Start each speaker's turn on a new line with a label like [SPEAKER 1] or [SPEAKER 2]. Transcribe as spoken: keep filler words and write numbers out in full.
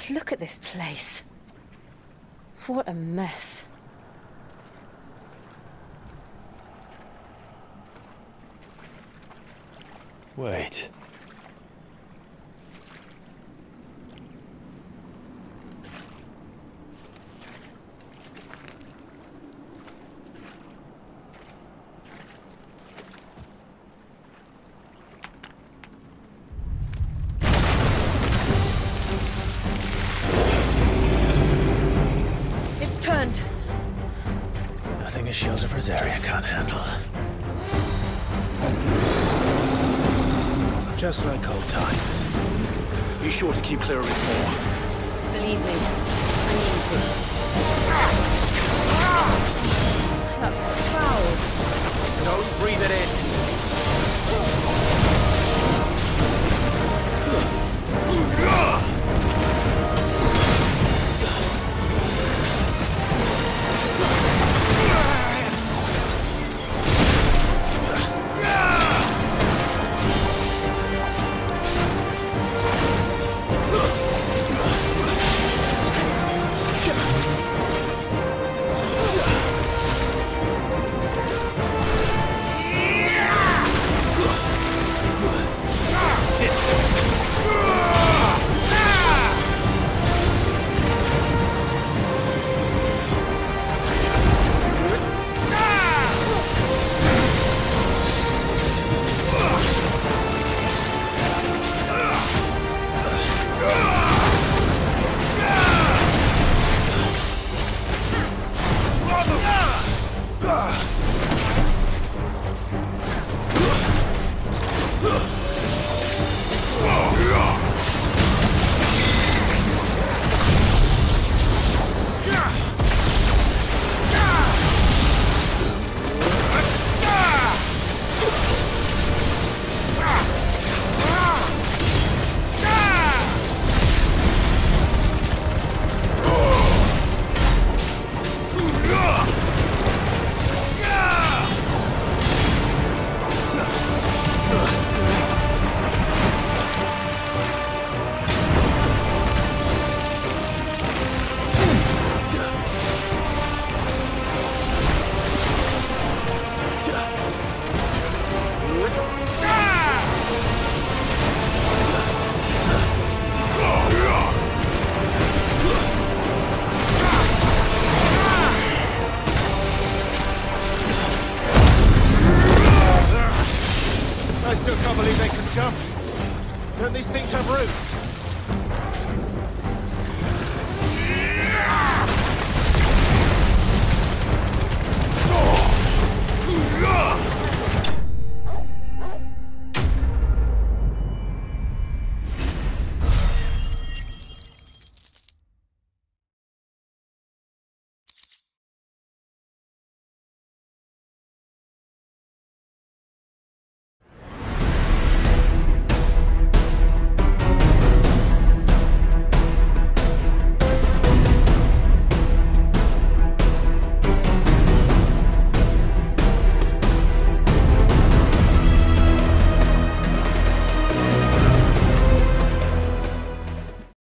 [SPEAKER 1] Look at this place. What a mess.
[SPEAKER 2] Wait.
[SPEAKER 1] It's turned.
[SPEAKER 2] Nothing a shield of Rosaria can't handle. Just like old times. Be sure to keep clear of his paw.
[SPEAKER 1] Believe me, I mean to. That's foul.
[SPEAKER 2] Don't breathe it in. I still can't believe they can jump. Don't these things have roots? Oh.